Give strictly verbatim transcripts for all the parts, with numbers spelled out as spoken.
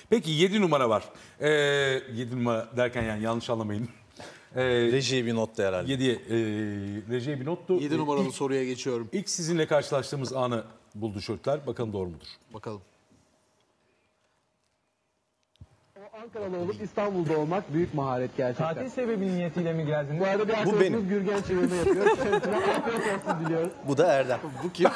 Peki yedi numara var. Ee, yedi numara derken yani yanlış anlamayın. Ee, Rejiye bir nottu herhalde. yediye e, Rejiye bir nottu. yedi numaralı ilk, soruya geçiyorum. İlk sizinle karşılaştığımız anı buldu çocuklar. Bakalım doğru mudur? Bakalım. Ankaralı olup İstanbul'da olmak büyük maharet gerçekten. Tatil sebebi niyetiyle mi geldiniz? Bu arada bir arkadaşımız benim. Gürgen çevirme yapıyor. Kendisine afiyet olsun diliyoruz. Bu da Erdem. Bu kim?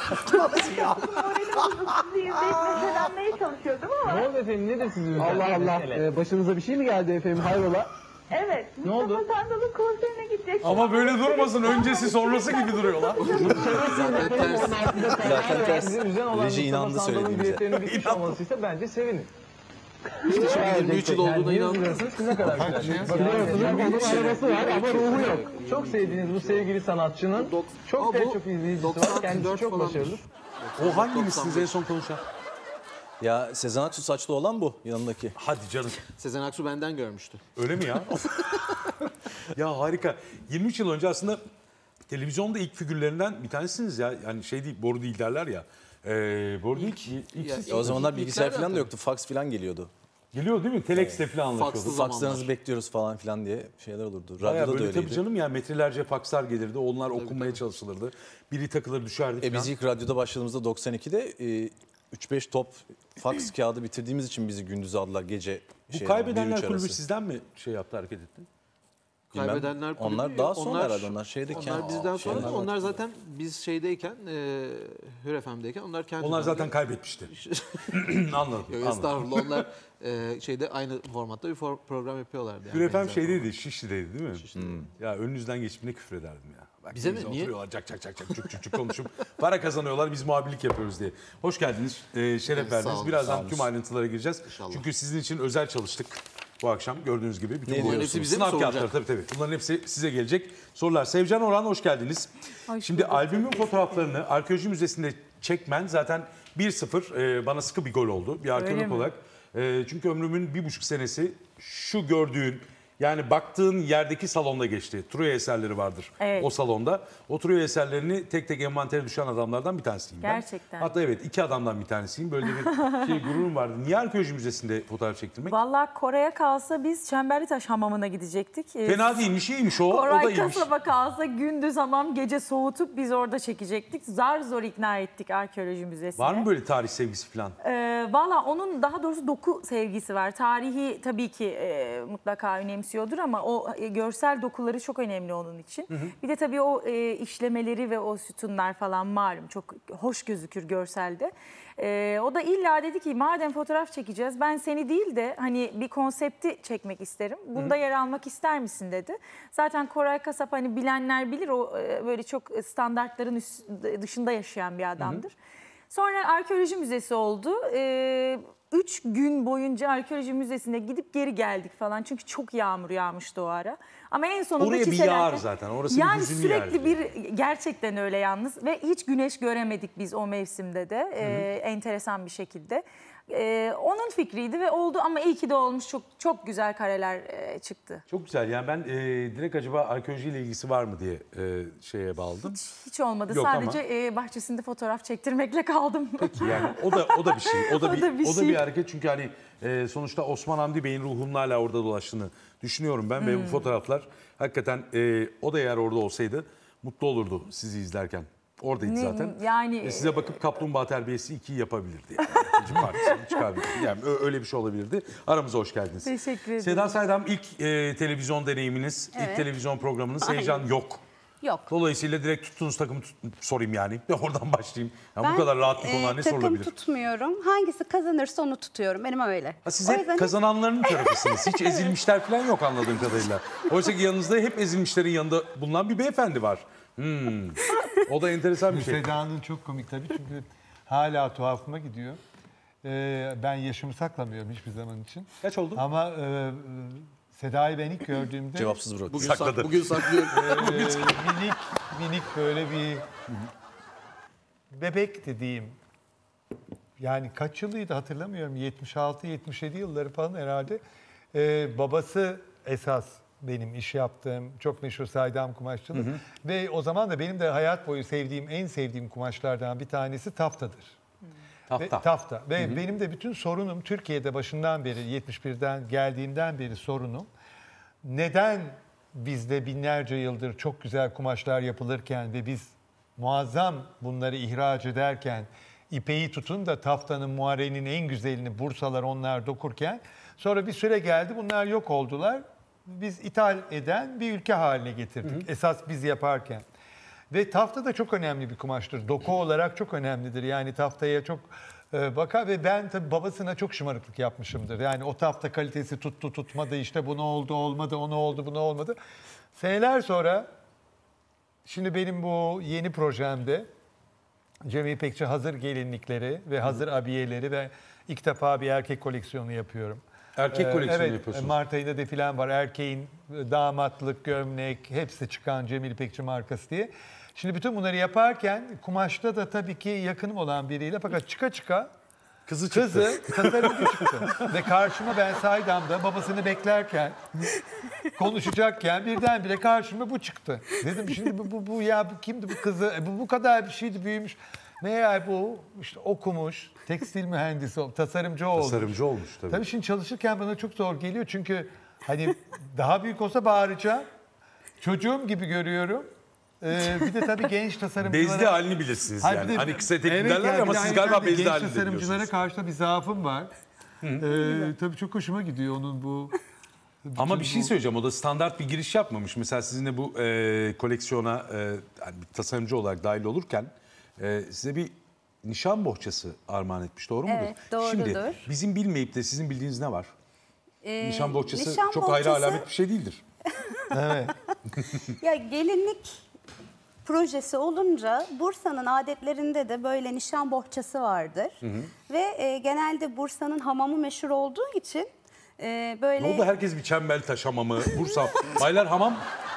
Selamlamaya çalışıyordum ama. Ne oldu efendim? Nedir sizin Allah Allah. mesele? Ee, başınıza bir şey mi geldi efendim? Hayrola? Evet. Ne oldu? Mustafa Sandal'ın konserine gidecek. Ama böyle durmasın. Öncesi sonrası gibi duruyorlar. Zaten ters. Zaten ters. Sizi üzen olan Reji Mustafa inandı Sandal'ın söylediğimize. biletlerinin bitmiş olmasıysa bence sevinin. yirmi üç yıl olduğuna Yani inanmıyorum. biliyorsunuz ki ne kadar güzel. Biliyorsunuz onun arabası var ama ruhu yok. Çok sevdiğiniz bu sevgili sanatçının Dok- çok Aa, pek bu çok izleyicisi var. doksan Kendisi dört çok falandır. başarılı. O hanginizsiniz en son konuşan? Ya Sezen Aksu saçlı olan bu yanındaki. Hadi canım. Sezen Aksu benden görmüştü. Öyle mi ya? Ya harika. yirmi üç yıl önce aslında televizyonda ilk figürlerinden bir tanesiniz ya. Yani şey değil, boru değil derler ya. Ee, boru değil. ilk ya- siz- Ya o zamanlar bilgisayar İlkler falan da zaten. yoktu. Fax falan geliyordu. Geliyor değil mi? Telex'te falan anlaşıyorduk. Fakslı zamanlar. Fakslarınızı bekliyoruz falan filan diye şeyler olurdu. Bayağı Radyoda da böyle öyleydi. tabii canım ya metrelerce fakslar gelirdi. Onlar okunmaya çalışılırdı. Biri takılır düşerdi E falan. biz ilk radyoda başladığımızda doksan ikide e, üç beş top faks kağıdı bitirdiğimiz için bizi gündüz aldılar gece. Bu şeyden, Kaybedenler bir üç Kulübü arası. sizden mi şey yaptı, hareket etti? Bilmem. Kaybedenler kulübü. Onlar daha sonra herhalde, onlar şeydeyken- Onlar bizden sonra. Şeyler onlar var. zaten biz şeydeyken, e, Hür F M'deyken onlar kendi. Onlar zaten kaybetmişti. Anladım. Yok, anladım. estağfurullah. Onlar e, şeyde aynı formatta bir for- program yapıyorlardı. Yani Gül Efem benzer şeydeydi, Şişli'deydi değil mi? Hmm. Ya önünüzden geçip ne küfür ederdim ya. Bak, Bize mi? bize Niye? Oturuyorlar cak cak cak cak çuk çuk çuk konuşup para kazanıyorlar, biz muhabirlik yapıyoruz diye. Hoş geldiniz, ee, şeref Evet, sağ verdiniz. olun, Birazdan sağ olun. tüm ayrıntılara gireceğiz. İnşallah. Çünkü sizin için özel çalıştık bu akşam gördüğünüz gibi. Bütün Ne bu diyorsunuz? Hepsi bize mi sınav soracak? kağıtları tabii tabii. Bunların hepsi size gelecek sorular. Sevcan Orhan hoş geldiniz. Hoş Şimdi bulduk. albümün fotoğraflarını Arkeoloji Müzesi'nde çekmen zaten bir sıfır e, bana sıkı bir gol oldu bir Öyle arkeolog mi? olarak. E, çünkü ömrümün bir buçuk senesi şu gördüğün yani baktığın yerdeki salonda geçti. Troya eserleri vardır Evet. o salonda. O Troya eserlerini tek tek envantere düşen adamlardan bir tanesiyim ben. Gerçekten. Hatta evet iki adamdan bir tanesiyim. Böyle bir şey gururum vardı. Niye Arkeoloji Müzesi'nde fotoğraf çektirmek? Vallahi Kore'ye kalsa biz Çemberlitaş hamamına gidecektik. Ee, Fena değilmiş, iyiymiş o. O da Koray iyiymiş. kasaba kalsa gündüz hamam, gece soğutup biz orada çekecektik. Zar zor ikna ettik Arkeoloji Müzesi'ne. Var mı böyle tarih sevgisi falan? Ee, Valla onun daha doğrusu doku sevgisi var. Tarihi tabii ki e, mutlaka önemsiyordur ama o e, görsel dokuları çok önemli onun için. Bir de tabii o e, işlemeleri ve o sütunlar falan malum çok hoş gözükür görselde. E, o da illa dedi ki madem fotoğraf çekeceğiz ben seni değil de hani bir konsepti çekmek isterim. Bunda yer almak ister misin dedi. Zaten Koray Kasap hani bilenler bilir o e, böyle çok standartların üst, dışında yaşayan bir adamdır. Sonra arkeoloji müzesi oldu. Ee, üç gün boyunca arkeoloji müzesine gidip geri geldik falan. Çünkü çok yağmur yağmıştı o ara. Ama en sonunda Oraya bir çiselerken- yağar zaten. Orası bir yani hüzünlü sürekli yerdi. bir gerçekten öyle yalnız. Ve hiç güneş göremedik biz o mevsimde de. Ee, enteresan bir şekilde. Ee, onun fikriydi ve oldu ama iyi ki de olmuş. Çok çok güzel kareler e, çıktı. Çok güzel. Yani ben e, direkt acaba arkeolojiyle ilgisi var mı diye e, şeye bağladım. Hiç olmadı. Yok Sadece e, bahçesinde fotoğraf çektirmekle kaldım. Peki yani o da o da bir şey. O da O bir, da bir o da şey. bir hareket çünkü hani e, sonuçta Osman Hamdi Bey'in ruhunun hala orada dolaştığını düşünüyorum ben ve bu fotoğraflar hakikaten e, o da eğer orada olsaydı mutlu olurdu sizi izlerken. Oradaydı Ne- zaten. yani- Ve size bakıp Kaplumbağa Terbiyesi ikiyi yapabilirdi. Yani. İkinci partisini çıkarabilirdi. Yani ö- öyle bir şey olabilirdi. Aramıza hoş geldiniz. Teşekkür ederim. Seda Saydam ilk e, televizyon deneyiminiz, ilk Evet. televizyon programınız. Heyecan yok. Yok. Dolayısıyla direkt tuttuğunuz takımı tut- sorayım yani. Oradan başlayayım. Ya bu kadar rahat bir e, konular ne takım sorulabilir? tutmuyorum. Hangisi kazanırsa onu tutuyorum. Benim öyle. Ha, siz O hep yüzden kazananların tarafısınız. Hiç ezilmişler falan yok anladığım kadarıyla. Oysa ki yanınızda hep ezilmişlerin yanında bulunan bir beyefendi var. Hmm. O da enteresan bir şey. Seda'nın çok komik tabii çünkü hala tuhafıma gidiyor. Ee, ben yaşımı saklamıyorum hiçbir zaman için. Kaç oldu? Ama e, e, Seda'yı ben ilk gördüğümde Cevapsız bırak. Bugün, Sakladı. sak, bugün saklıyorum. e, minik minik böyle bir bebekti diyeyim. Yani kaç yılıydı hatırlamıyorum. yetmiş altı yetmiş yedi yılları falan herhalde. Ee, babası esas benim iş yaptığım çok meşhur Saydam Kumaşçılık. Ve o zaman da benim de hayat boyu sevdiğim, en sevdiğim kumaşlardan bir tanesi taftadır. Tafta. Ve, tafta. Ve benim de bütün sorunum Türkiye'de başından beri, yetmiş birden geldiğimden beri sorunum. Neden bizde binlerce yıldır çok güzel kumaşlar yapılırken ve biz muazzam bunları ihraç ederken, ipeği tutun da taftanın, muarenin en güzelini Bursalar onlar dokurken, sonra bir süre geldi bunlar yok oldular. Biz ithal eden bir ülke haline getirdik. Esas biz yaparken. Ve tafta da çok önemli bir kumaştır. Doku olarak çok önemlidir. Yani taftaya çok e, bakar ve ben tabii babasına çok şımarıklık yapmışımdır. Yani o tafta kalitesi tuttu tutmadı, işte bu ne oldu olmadı, o ne oldu bu ne olmadı. Seneler sonra şimdi benim bu yeni projemde Cem İpekçi hazır gelinlikleri ve hazır abiyeleri ve ilk defa bir erkek koleksiyonu yapıyorum. Erkek Ee, koleksiyonu evet, yapıyorsunuz. Mart ayında defilen var. Erkeğin damatlık, gömlek hepsi çıkan Cemil İpekçi markası diye. Şimdi bütün bunları yaparken kumaşta da tabii ki yakınım olan biriyle fakat çıka çıka Kızı çıktı. kızı tasarımcı çıktı. Ve karşıma ben Saydam'da babasını beklerken konuşacakken birdenbire karşıma bu çıktı. Dedim şimdi bu, bu, bu ya bu kimdi bu kızı? E, bu bu kadar bir şeydi büyümüş. Meğer bu işte okumuş, tekstil mühendisi, tasarımcı olmuş. Tasarımcı olmuş tabii. Tabii şimdi çalışırken bana çok zor geliyor çünkü hani daha büyük olsa bağıracağım. Çocuğum gibi görüyorum. Ee, bir de tabii genç tasarımcılara... Bezli halini bilirsiniz Hayır, yani. bir de- Hani kısa etekli Evet, derler yani ama bir de siz aynı galiba zamanda bezli halini genç de tasarımcılara biliyorsunuz. karşı da bir zaafım var. Ee, tabii çok hoşuma gidiyor onun bu... Ama bir bütün şey bu- söyleyeceğim. O da standart bir giriş yapmamış. Mesela sizinle bu e, koleksiyona e, yani bir tasarımcı olarak dahil olurken e, size bir nişan bohçası armağan etmiş. Doğru mudur? Evet, doğrudur. Şimdi bizim bilmeyip de sizin bildiğiniz ne var? Ee, Nişan bohçası nişan çok ayrı bohçası- alamet bir şey değildir. Evet. Ya gelinlik projesi olunca Bursa'nın adetlerinde de böyle nişan bohçası vardır. Ve e, genelde Bursa'nın hamamı meşhur olduğu için e, böyle... Ne oldu? Herkes bir çembel taş hamamı, Bursa. Baylar hamam.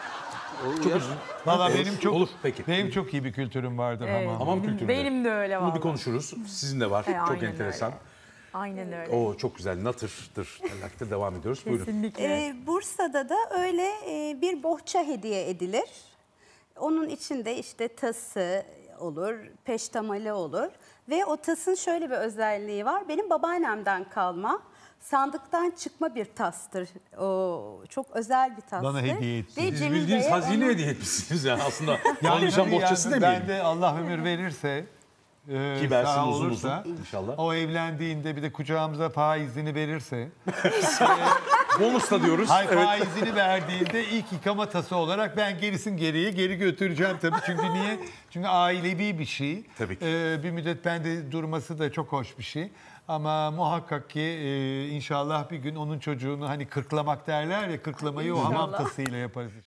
Çok uzun. Valla Olur, benim çok olur, peki. benim çok iyi bir kültürüm vardır Evet, ama. Hamam benim, kültüründe. benim de öyle Bunu bir vallahi. konuşuruz. Sizin de var. E, çok aynen enteresan. öyle. Aynen öyle. O çok güzel. Natır'dır. Elak'ta devam ediyoruz. Buyurun. Kesinlikle. Ee, Bursa'da da öyle e, bir bohça hediye edilir. Onun içinde işte tası olur, peştemali olur. Ve o tasın şöyle bir özelliği var. Benim babaannemden kalma, sandıktan çıkma bir tastır. O çok özel bir tastır. Bana hediye etti. Ve Siz Cemil bildiğiniz Bey'e hazine onu- hediye etmişsiniz yani aslında. Yani Nişan tabii bohçası yani demeyelim. ben de Allah ömür verirse e, Ki versin sağ uzun olursa, uzun inşallah. o evlendiğinde bir de kucağımıza faizini verirse, Bonus da diyoruz. hay Evet. faizini verdiğinde ilk yıkama tası olarak ben gerisin geriye geri götüreceğim tabii. Çünkü niye? Çünkü ailevi bir şey. Tabii ki. E, bir müddet bende durması da çok hoş bir şey. Ama muhakkak ki e, inşallah bir gün onun çocuğunu hani kırklamak derler ya, kırklamayı o hamam tasıyla yaparız.